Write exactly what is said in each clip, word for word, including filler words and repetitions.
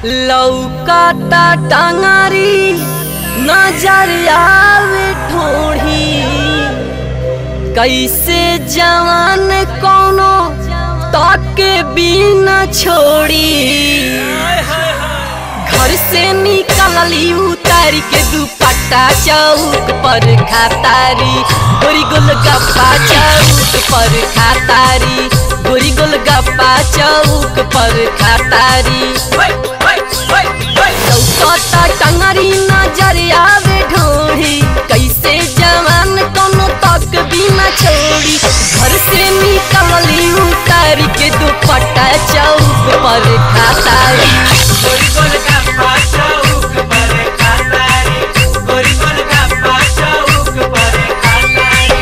लौकाता टांगारी नजर आवे ढोढ़ी, कैसे जवान कोनो ताके बिना छोड़ी। घर से निकलली उतार के दुपट्टा चौक पर खातारी, गोरी गोलगप्पा चौक पर खातारी, गोरी गोलगप्पा चौक पर खातारी। लौकाता टंगरी नजर आवे ढोढ़ी, कैसे जवान कोनो तक बिना छोड़ी। घर से निकलली उतार के दुपट्टा चौक पर खातारी, गोरी गोलगप्पा चौक पर खातारी, गोरी गोलगप्पा चौक पर खातारी।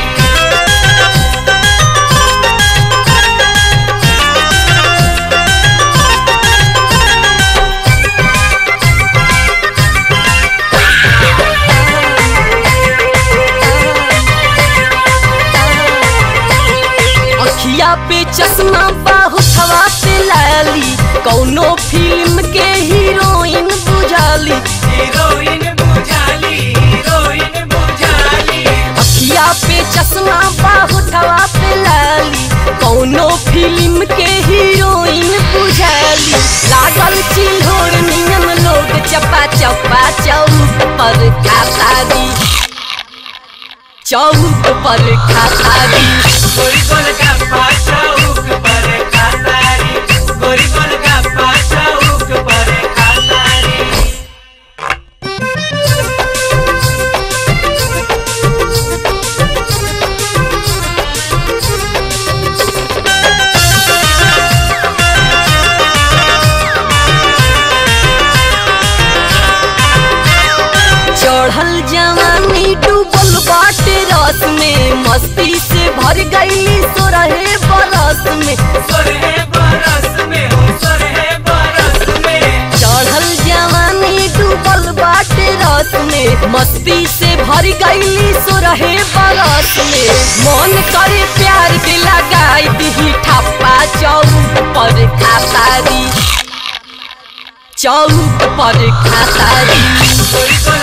अखिया पे चश्मा बाहुथवा पे लाली, कौनो फिल्म के हीरोइन बुझाली, हीरोइन बुझाली, हीरोइन बुझाली। अखिया पे चश्मा बाहुथवा पे लाली, कौनो फिल्म के हीरोइन बुझाली। लागल चिल्होर नियम लोग चपा चपा चौक पर खातारी, चौक पर खातारी। गोरी गोलगप्पा चौक पर खातारी, गोरी गोलगप्पा चौक पर खातारी। चढ़ल जवानी डूबल बाटे रस में, मस्ती से भर गई सोरहे बरस में, सोरहे बरस में हो, सोरहे बरस में। चढ़ल जवानी डूबल बाटे रस में, मस्ती से भर गई सोरहे बरस में। मन करे प्यार के लगाई दी ठप्पा चौक पर खातारी, चौक पर खातारी। गोरी